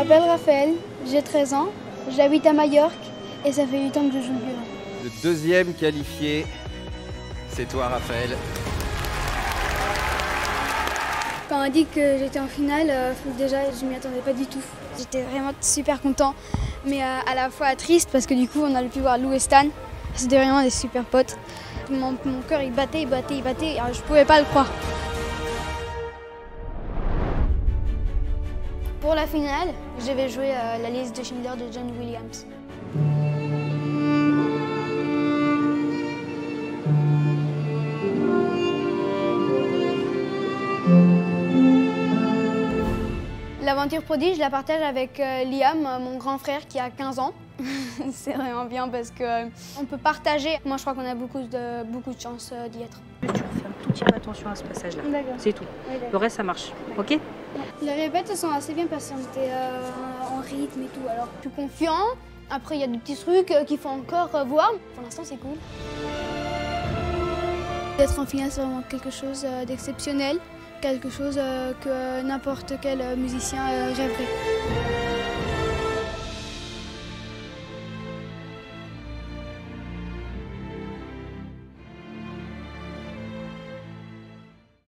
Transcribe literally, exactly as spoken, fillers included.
m'appelle Raphaël, j'ai treize ans, j'habite à Majorque et ça fait huit ans que je joue le violon. Le deuxième qualifié, c'est toi Raphaël. Quand on a dit que j'étais en finale, euh, déjà je m'y attendais pas du tout. J'étais vraiment super content, mais euh, à la fois triste parce que du coup on a pu voir Lou et Stan. C'était vraiment des super potes. Mon, mon cœur il battait, il battait, il battait, alors je pouvais pas le croire. Pour la finale, je vais jouer euh, la liste de Schindler de John Williams. L'aventure prodige, je la partage avec euh, Liam, mon grand frère qui a quinze ans. C'est vraiment bien parce qu'on euh, peut partager. Moi, je crois qu'on a beaucoup de, beaucoup de chance euh, d'y être. Tu refais un tout petit peu attention à ce passage-là. C'est tout. Oui, le reste, ça marche. Ok? Les répètes elles sont assez bien parce qu'on était euh, en rythme et tout. Alors, je suis confiant. Après, il y a des petits trucs euh, qu'il faut encore euh, voir. Pour l'instant, c'est cool. D'être en finale, c'est vraiment quelque chose euh, d'exceptionnel. Quelque chose euh, que n'importe quel musicien euh, rêverait.